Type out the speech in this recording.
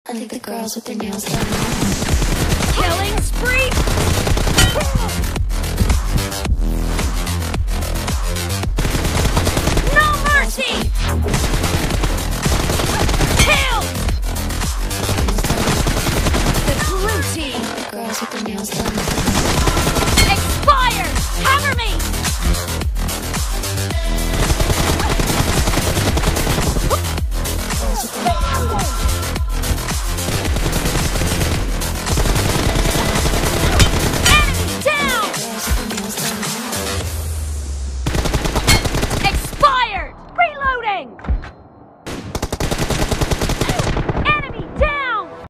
I think the girls with their nails done. Killing spree! No mercy!